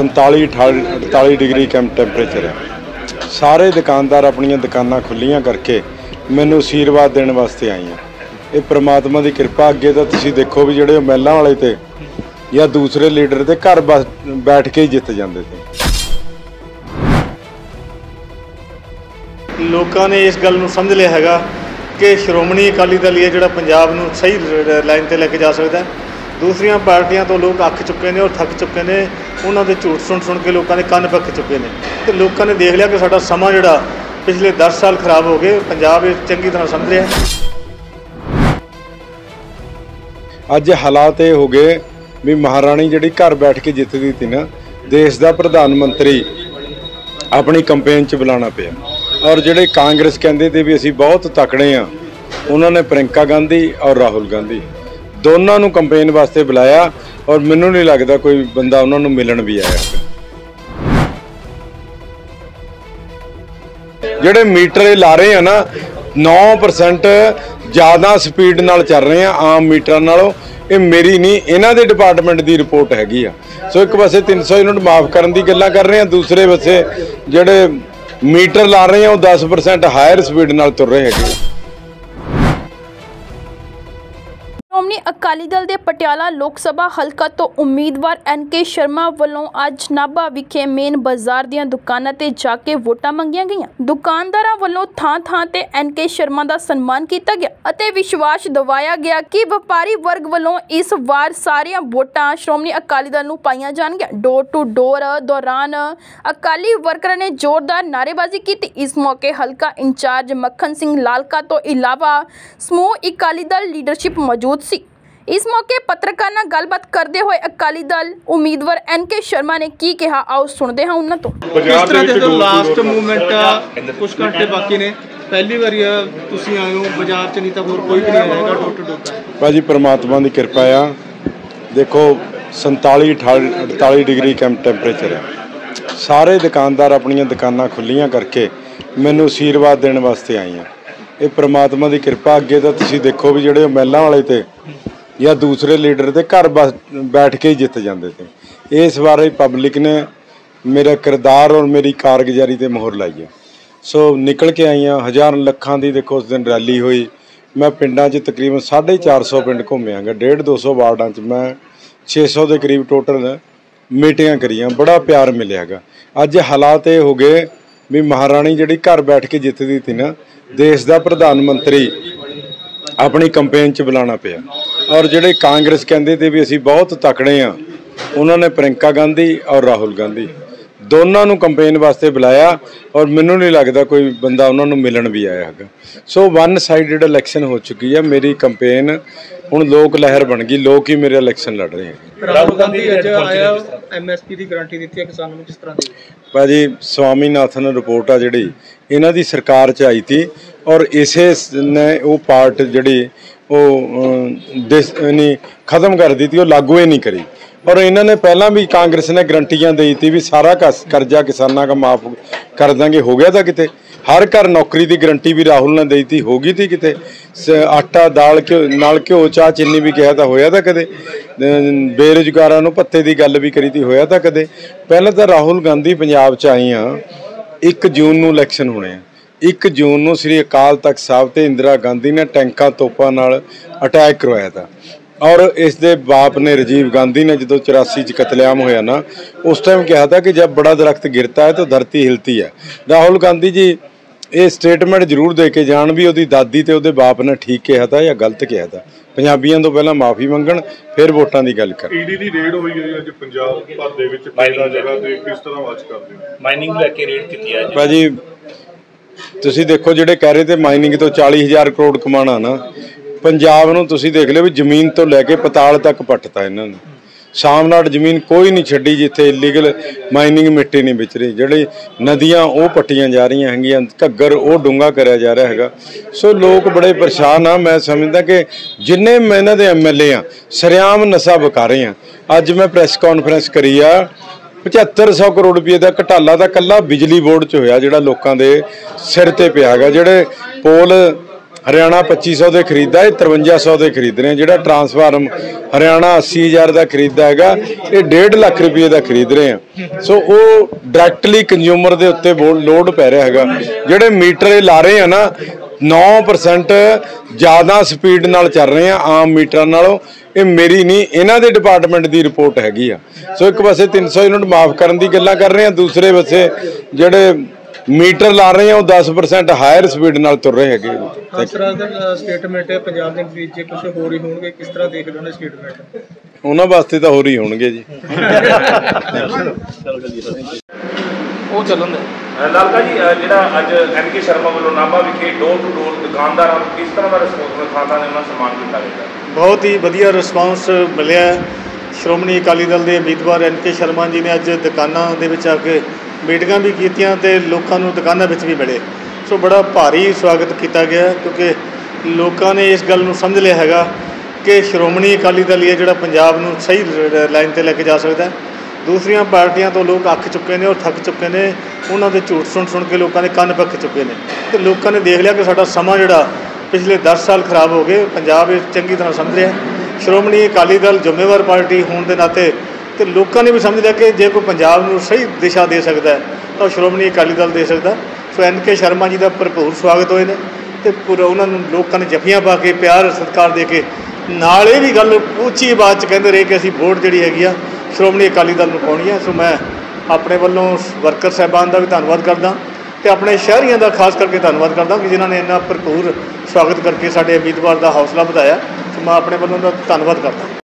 47 48 degree temperature है। सारे दुकानदार अपनियां दुकानां खुल्लियां करके मैनूं आशीर्वाद देने वास्ते आए हैं। ये परमात्मा की कृपा। अगे तो तुसीं देखो भी जिहड़े महलों वाले थे या दूसरे लीडर ते घर बस बैठ के ही जित जाते थे। लोगों ने इस गल नूं समझ लिया हैगा कि श्रोमणी अकाली दल ही है जिहड़ा पंजाब नूं सही लाइन ते लैके जा सकदा है। दूसरियां पार्टियां तो लोग अख चुके हैं और थक चुके हैं। उन्होंने दे झूठ सुन के लोगों ने कन्न पक चुके हैं तो लोगों ने देख लिया कि साडा समा जिहड़ा पिछले 10 साल खराब हो गए। पंजाब इस चंगी तरह समझ रहा है। अज हालात ये हो गए भी महाराणी जिहड़ी घर बैठ के जितदी थी ना, देश का प्रधानमंत्री अपनी कंपेन च बुलाना पिया। और जिहड़े कांग्रेस कहते थे भी असीं बहुत तकड़े हाँ, उन्होंने प्रियंका गांधी और राहुल गांधी दोनों नूं कंपेन वास्ते बुलाया और मैनूं नहीं लगता कोई बंदा उन्होंने मिलन भी आया। जिहड़े मीटर ला रहे हैं ना 9% ज़्यादा स्पीड नाल चल रहे हैं आम मीटर नालों। ये मेरी नहीं, इन्हां दे डिपार्टमेंट की रिपोर्ट हैगी आ। सो एक पासे 300 यूनिट माफ़ करने की गल्लां कर रहे हैं, दूसरे पासे जिहड़े मीटर ला रहे हैं वो 10% हायर स्पीड नाल तुर रहे हैं। श्रोमणी अकाली दल के पटियाला लोक सभा हलका तो उम्मीदवार NK शर्मा वालों अज नाभा विखे मेन बाजार दीआं दुकानां ते जाके वोटां मंगियां गईयां। दुकानदारां वालों थां-थां ते NK शर्मा दा सन्मान किया गया अते विश्वास दवाया गया कि व्यापारी वर्ग वालों इस वार सारियां वोटां श्रोमणी अकाली दल नूं पाईयां जाणगीआं। डोर टू डोर दौरान अकाली वर्करां ने जोरदार नारेबाजी की। इस मौके हलका इंचार्ज मक्खन सिंह लालका तो इलावा समूह अकाली दल लीडरशिप मौजूद सी। इस मौके पत्रकार नाल गलबात करते हुए अकाली दल उम्मीदवार NK शर्मा ने की कहा, आओ सुनते हैं उन्हां तो। किस तरह दे लास्ट मूवमेंट कुछ घंटे बाकी ने, पहली बार तुसीं आए हो बाजार च, नहीं तो होर कोई भी नहीं आएगा डोर टू डोर। भाजी परमात्मा की कृपा आ। देखो 47 48 डिग्री टैंपरेचर है। सारे दुकानदार अपनियां दुकानां खुल्लियां करके मैनूं आशीर्वाद देने वास्ते आए हैं। ये परमात्मा की कृपा। अगे तो तुसीं देखो भी जिहड़े महलों वाले थे या दूसरे लीडर ते घर बस बैठ के ही जित जाते थे। इस बार पब्लिक ने मेरा किरदार और मेरी कारगुजारी ते मोहर लाई है। सो निकल के आई हैं हज़ार लखां की। देखो उस दिन रैली हुई। मैं पिंडां 'च तकरीबन 450 पिंड घूमियागा। 150-200 वार्डां 'च मैं 600 के करीब टोटल मीटिंगां करियां। बड़ा प्यार मिलेगा। अज हालात ये हो गए भी महाराणी जिहड़ी घर बैठ के जितदी थी ना, देश का प्रधानमंत्री अपनी कंपेन च बुलाना पिया। और जिहड़े कांग्रेस कहते थे भी असीं बहुत तकड़े हाँ, उन्होंने प्रियंका गांधी और राहुल गांधी दोनों नूं कंपेन वास्ते बुलाया और मैनूं नहीं लगता कोई बंदा उन्होंने मिलन भी आया है। सो वन साइडेड इलैक्शन हो चुकी है। मेरी कंपेन हुण लोक लहर बन गई, लोग ही मेरे इलैक्शन लड़ रहे हैं। राहुल गांधी अज आया MSP की गारंटी दी है किसानों को, किस तरह दी? भाजी स्वामीनाथन रिपोर्ट आ जिहड़ी इन्हां दी सरकार च आई थी और इसे ने वो पार्ट जिहड़ी नहीं खत्म कर दी थी, वो लागू ही नहीं करी। और इन्होंने पहला भी कांग्रेस ने गारंटियां दी थी भी सारा कर्जा किसानों का माफ़ कर देंगे। हो गया था किते? हर घर नौकरी की गारंटी भी राहुल ने दी थी, होगी थी किते? आटा दाल नाल घ्यो चाह चीनी भी कहा था, होया था कदे? बेरोजगारां नूं भत्ते की गल भी करी थी, होया था कदे? पहले तो राहुल गांधी पंजाब च आई हाँ 1 जून नूं इलैक्शन होने हैं। 1 जून नूं श्री अकाल तख्त साहब ते इंदिरा गांधी ने टैंकां तोपां नाल अटैक करवाया था। और इस दे बाप ने राजीव गांधी ने जो 84 कतलेआम होया ना, उस टाइम कहा था कि जब बड़ा दरख्त गिरता है तो धरती हिलती है। राहुल गांधी जी ये स्टेटमेंट जरूर दे के जान भी उसकी दादी ते उसदे बाप ने ठीक कहा था या गलत कहा था। पंजाबियों तो पहला माफ़ी मंगण फिर वोटां की गल कर। ईडी दी रेड होई है अज पंजाब भर दे विच किस जगह ते किस तरह वाच करदे हो? माइनिंग लैके रेड कीती है भाजी। तुसीं देखो जिहड़े कह रहे थे माइनिंग तो 40,000 करोड़ कमाना ना, पंजाब नूं तुसीं देख लिओ भी जमीन तो लैके पताल तक पट्टता इन्हां ने। सामनाट जमीन कोई नहीं छड्डी जिथे इलीगल माइनिंग मिट्टी नहीं विच रही। जिहड़ी नदियां वो पट्टियां जा रही हैगियां, घग्गर वो डूंगा कराया जा रहा हैगा। सो लोग बड़े परेशान आ। मैं समझदा कि जिन्ने मैं इन्हां दे MLA आ सरेआम नशा विका रहे हैं। अज मैं प्रैस कॉन्फ्रेंस करी आ 7500 करोड़ रुपये का घटाला तो कला बिजली बोर्ड च होया, जिहड़ा लोकां दे सिर ते पिया हैगा। जिहड़े पोल ਹਰਿਆਣਾ 2500 ਦੇ ਖਰੀਦਦਾ, ਇਹ 5300 ਦੇ ਖਰੀਦ ਰਹੇ ਆ। ਜਿਹੜਾ ਟਰਾਂਸਫਾਰਮ ਹਰਿਆਣਾ 80,000 ਦਾ ਖਰੀਦਦਾ ਹੈਗਾ, ਇਹ 1.5 ਲੱਖ ਰੁਪਏ ਦਾ ਖਰੀਦ ਰਹੇ ਆ। ਸੋ ਉਹ ਡਾਇਰੈਕਟਲੀ ਕੰਜ਼ਿਊਮਰ ਦੇ ਉੱਤੇ ਲੋਡ ਪੈ ਰਿਹਾ ਹੈਗਾ। ਜਿਹੜੇ ਮੀਟਰ ਇਹ ਲਾ ਰਹੇ ਆ ਨਾ 9% ਜ਼ਿਆਦਾ ਸਪੀਡ ਨਾਲ ਚੱਲ ਰਹੇ ਆ ਆਮ ਮੀਟਰਾਂ ਨਾਲੋਂ। ਇਹ ਮੇਰੀ ਨਹੀਂ, ਇਹਨਾਂ ਦੇ ਡਿਪਾਰਟਮੈਂਟ ਦੀ ਰਿਪੋਰਟ ਹੈਗੀ ਆ। ਸੋ ਇੱਕ ਪਾਸੇ 300 ਯੂਨਿਟ ਮਾਫ ਕਰਨ ਦੀ ਗੱਲਾਂ ਕਰ ਰਹੇ ਆ, ਦੂਸਰੇ ਪਾਸੇ ਜਿਹੜੇ ਮੀਟਰ ਲਾ ਰਹੇ ਆ ਉਹ 10% ਹਾਇਰ ਸਪੀਡ ਨਾਲ ਤੁਰ ਰਹੇ ਹੈਗੇ। ਕਿਸ ਤਰ੍ਹਾਂ ਦਾ ਸਟੇਟਮੈਂਟ ਹੈ ਪੰਜਾਬ ਦੇ ਨਤੀਜੇ ਕੁਝ ਹੋਰ ਹੀ ਹੋਣਗੇ, ਕਿਸ ਤਰ੍ਹਾਂ ਦੇਖ ਰਹੇ ਹੋ ਸਟੇਟਮੈਂਟ? ਉਹਨਾਂ ਵਾਸਤੇ ਤਾਂ ਹੋਰ ਹੀ ਹੋਣਗੇ ਜੀ। ਉਹ ਚੱਲਣ ਲਾਲਕਾ ਜੀ, ਜਿਹੜਾ ਅੱਜ NK ਸ਼ਰਮਾ ਵੱਲੋਂ ਨਾਭਾ ਵਿਖੇ ਡੋਰ ਟੂ ਡੋਰ ਦੁਕਾਨਦਾਰਾਂ ਨੂੰ ਕਿਸ ਤਰ੍ਹਾਂ ਦਾ ਰਿਸਪੌਂਸ ਖਾਤਾ ਨੇ ਉਹਨਾਂ ਸਨਮਾਨ ਕੀਤਾ ਗਿਆ? ਬਹੁਤ ਹੀ ਵਧੀਆ ਰਿਸਪਾਂਸ ਮਿਲਿਆ। ਸ਼੍ਰੋਮਣੀ ਅਕਾਲੀ ਦਲ ਦੇ ਉਮੀਦਵਾਰ NK ਸ਼ਰਮਾ ਜੀ ਨੇ ਅੱਜ ਦੁਕਾਨਾਂ ਦੇ ਵਿੱਚ ਆ ਕੇ ਮੀਟਿੰਗਾਂ ਵੀ ਕੀਤੀਆਂ ਤੇ ਲੋਕਾਂ ਨੂੰ ਦੁਕਾਨਾਂ ਵਿੱਚ ਵੀ ਮਿਲੇ। ਸੋ ਬੜਾ ਭਾਰੀ ਸਵਾਗਤ ਕੀਤਾ ਗਿਆ, ਕਿਉਂਕਿ ਲੋਕਾਂ ਨੇ ਇਸ ਗੱਲ ਨੂੰ ਸਮਝ ਲਿਆ ਹੈਗਾ ਕਿ ਸ਼੍ਰੋਮਣੀ ਅਕਾਲੀ ਦਲ ਇਹ ਜਿਹੜਾ ਪੰਜਾਬ ਨੂੰ ਸਹੀ ਲਾਈਨ 'ਤੇ ਲੈ ਕੇ ਜਾ ਸਕਦਾ। ਦੂਸਰੀਆਂ ਪਾਰਟੀਆਂ ਤੋਂ ਲੋਕ ਅੱਕ ਚੁੱਕੇ ਨੇ ਔਰ ਥੱਕ ਚੁੱਕੇ ਨੇ, ਉਹਨਾਂ ਦੇ ਝੂਠ ਸੁਣ ਕੇ ਲੋਕਾਂ ਦੇ ਕੰਨ ਪੱਕ ਚੁੱਕੇ ਨੇ। ਅਤੇ ਲੋਕਾਂ ਨੇ ਦੇਖ ਲਿਆ ਕਿ ਸਾਡਾ ਸਮਾਂ ਜਿਹੜਾ ਪਿਛਲੇ 10 ਸਾਲ ਖਰਾਬ ਹੋ ਗਏ। ਪੰਜਾਬ ਇਹ ਚੰਗੀ ਤਰ੍ਹਾਂ ਸਮਝ ਰਿਹਾ। ਸ਼੍ਰੋਮਣੀ ਅਕਾਲੀ ਦਲ ਜ਼ਿੰਮੇਵਾਰ ਪਾਰਟੀ ਹੋਣ ਦੇ ਨਾਤੇ ਤੇ ਲੋਕਾਂ ਨੇ ਵੀ ਸਮਝ ਲਿਆ ਕਿ ਜੇ ਕੋਈ ਪੰਜਾਬ ਨੂੰ ਸਹੀ ਦਿਸ਼ਾ ਦੇ ਸਕਦਾ ਤਾਂ ਸ਼੍ਰੋਮਣੀ ਅਕਾਲੀ ਦਲ ਦੇ ਸਕਦਾ। ਸੋ NK ਸ਼ਰਮਾ ਜੀ ਦਾ ਭਰਪੂਰ ਸਵਾਗਤ ਹੋਏ ਨੇ ਅਤੇ ਪੂਰਾ ਉਹਨਾਂ ਨੂੰ ਲੋਕਾਂ ਨੇ ਜੱਫੀਆਂ ਪਾ ਕੇ ਪਿਆਰ ਸਤਿਕਾਰ ਦੇ ਕੇ ਨਾਲ ਇਹ ਵੀ ਗੱਲ ਉੱਚੀ ਆਵਾਜ਼ 'ਚ ਕਹਿੰਦੇ ਰਹੇ ਕਿ ਅਸੀਂ ਵੋਟ ਜਿਹੜੀ ਹੈਗੀ ਆ ਸ਼੍ਰੋਮਣੀ ਅਕਾਲੀ ਦਲ ਨੂੰ ਪਾਉਣੀ ਆ। ਸੋ ਮੈਂ ਆਪਣੇ ਵੱਲੋਂ ਵਰਕਰ ਸਾਹਿਬਾਨ ਦਾ ਵੀ ਧੰਨਵਾਦ ਕਰਦਾ ਅਤੇ ਆਪਣੇ ਸ਼ਹਿਰੀਆਂ ਦਾ ਖਾਸ ਕਰਕੇ ਧੰਨਵਾਦ ਕਰਦਾ ਕਿ ਜਿਨ੍ਹਾਂ ਨੇ ਇੰਨਾ ਭਰਪੂਰ ਸਵਾਗਤ ਕਰਕੇ ਸਾਡੇ ਉਮੀਦਵਾਰ ਦਾ ਹੌਸਲਾ ਵਧਾਇਆ। ਸੋ ਮੈਂ ਆਪਣੇ ਵੱਲੋਂ ਦਾ ਧੰਨਵਾਦ ਕਰਦਾ।